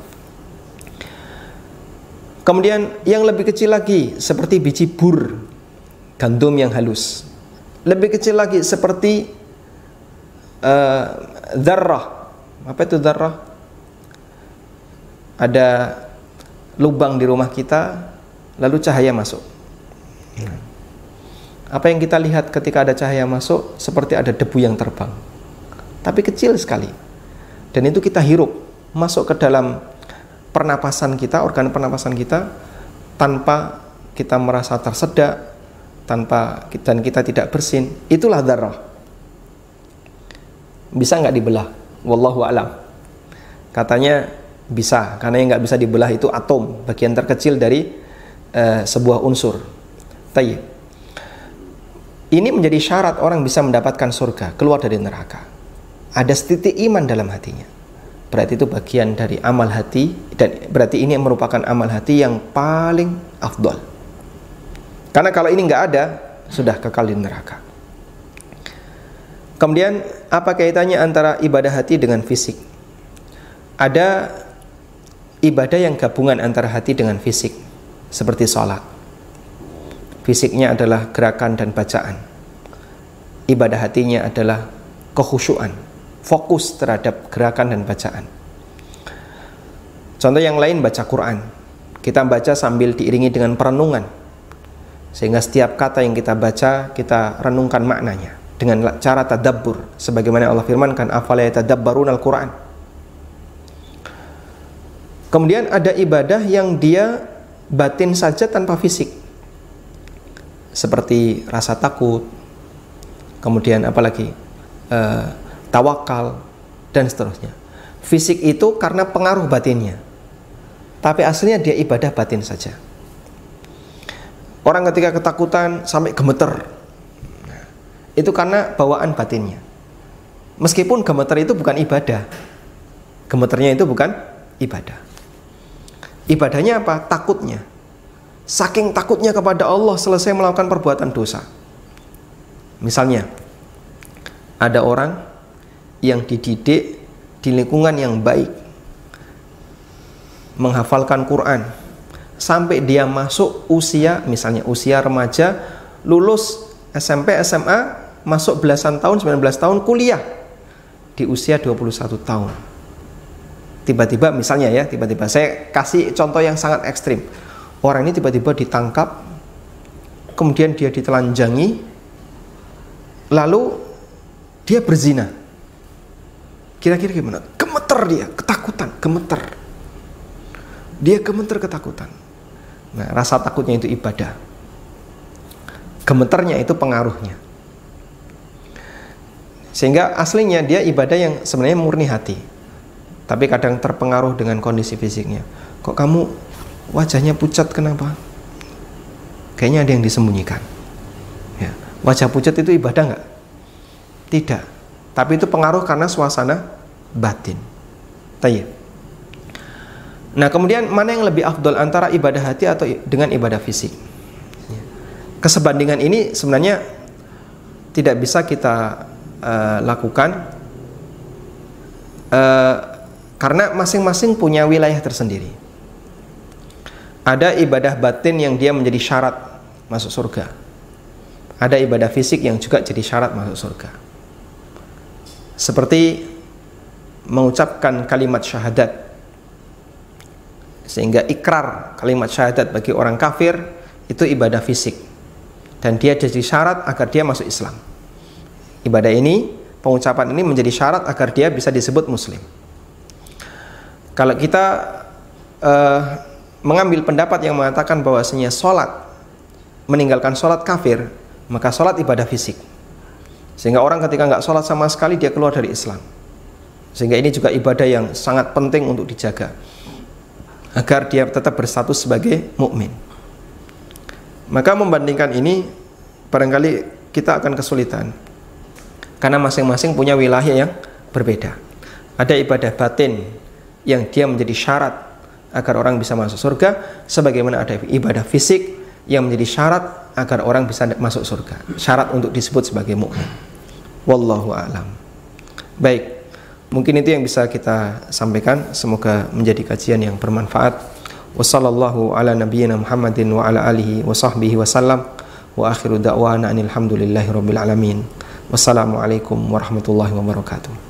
Kemudian yang lebih kecil lagi seperti biji bur, gandum yang halus. Lebih kecil lagi seperti uh, dzarrah. Apa itu dzarrah? Ada lubang di rumah kita, lalu cahaya masuk. Apa yang kita lihat ketika ada cahaya masuk seperti ada debu yang terbang, tapi kecil sekali. Dan itu kita hirup masuk ke dalam pernapasan kita, organ pernapasan kita tanpa kita merasa tersedak, tanpa dan kita tidak bersin. Itulah dzarrah. Bisa nggak dibelah? Wallahu a'lam. Katanya bisa, karena yang nggak bisa dibelah itu atom, bagian terkecil dari uh, sebuah unsur. Tayyib. Ini menjadi syarat orang bisa mendapatkan surga, keluar dari neraka. Ada setitik iman dalam hatinya. Berarti itu bagian dari amal hati, dan berarti ini merupakan amal hati yang paling afdol. Karena kalau ini nggak ada, sudah kekal di neraka. Kemudian apa kaitannya antara ibadah hati dengan fisik? Ada ibadah yang gabungan antara hati dengan fisik, seperti sholat. Fisiknya adalah gerakan dan bacaan. Ibadah hatinya adalah kekhusyuan, fokus terhadap gerakan dan bacaan. Contoh yang lain, baca Quran. Kita baca sambil diiringi dengan perenungan, sehingga setiap kata yang kita baca kita renungkan maknanya dengan cara tadabbur, sebagaimana Allah firmankan, afala yatadabbarunal Quran. Kemudian ada ibadah yang dia batin saja tanpa fisik, seperti rasa takut, kemudian apalagi uh, tawakal dan seterusnya. Fisik itu karena pengaruh batinnya, tapi aslinya dia ibadah batin saja. Orang ketika ketakutan sampai gemeter, itu karena bawaan batinnya. Meskipun gemeter itu bukan ibadah, gemeternya itu bukan ibadah. Ibadahnya apa? Takutnya. Saking takutnya kepada Allah selesai melakukan perbuatan dosa. Misalnya, ada orang yang dididik di lingkungan yang baik, menghafalkan Quran, sampai dia masuk usia, misalnya usia remaja, lulus S M P, S M A, masuk belasan tahun, sembilan belas tahun, kuliah di usia dua puluh satu tahun. Tiba-tiba misalnya ya, tiba-tiba saya kasih contoh yang sangat ekstrim. Orang ini tiba-tiba ditangkap, kemudian dia ditelanjangi, lalu dia berzina. Kira-kira gimana? Gemeter dia, ketakutan, gemeter. Dia gemeter ketakutan. Nah, rasa takutnya itu ibadah. Gemeternya itu pengaruhnya. Sehingga aslinya dia ibadah yang sebenarnya murni hati, tapi kadang terpengaruh dengan kondisi fisiknya. Kok kamu wajahnya pucat, kenapa? Kayaknya ada yang disembunyikan. Ya. Wajah pucat itu ibadah nggak? Tidak. Tapi itu pengaruh karena suasana batin. Tayyib. Nah, kemudian mana yang lebih afdol antara ibadah hati atau dengan ibadah fisik? Kesebandingan ini sebenarnya tidak bisa kita uh, lakukan uh, karena masing-masing punya wilayah tersendiri. Ada ibadah batin yang dia menjadi syarat masuk surga. Ada ibadah fisik yang juga jadi syarat masuk surga. Seperti mengucapkan kalimat syahadat, sehingga ikrar kalimat syahadat bagi orang kafir itu ibadah fisik, dan dia jadi syarat agar dia masuk Islam. Ibadah ini pengucapan ini menjadi syarat agar dia bisa disebut muslim. Kalau kita uh, mengambil pendapat yang mengatakan bahwasanya sholat, meninggalkan sholat kafir, maka sholat ibadah fisik, sehingga orang ketika nggak sholat sama sekali dia keluar dari Islam. Sehingga ini juga ibadah yang sangat penting untuk dijaga agar dia tetap berstatus sebagai mukmin. Maka membandingkan ini barangkali kita akan kesulitan karena masing-masing punya wilayah yang berbeda. Ada ibadah batin yang dia menjadi syarat agar orang bisa masuk surga, sebagaimana ada ibadah fisik yang menjadi syarat agar orang bisa masuk surga, syarat untuk disebut sebagai mukmin. Wallahu a'lam. Baik, mungkin itu yang bisa kita sampaikan. Semoga menjadi kajian yang bermanfaat. Wassallallahu ala nabiyyina Muhammadin wa ala alihi wa sahbihi wasallam. Wa akhiru da'wana alhamdulillahi rabbil alamin. Wassalamualaikum warahmatullahi wabarakatuh.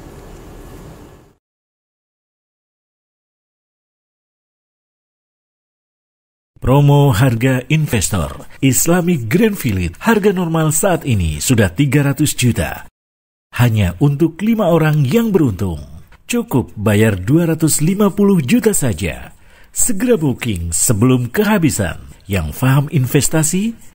Promo harga investor Islamic Grand Village. Harga normal saat ini sudah tiga ratus juta. Hanya untuk lima orang yang beruntung. Cukup bayar dua ratus lima puluh juta saja. Segera booking sebelum kehabisan. Yang paham investasi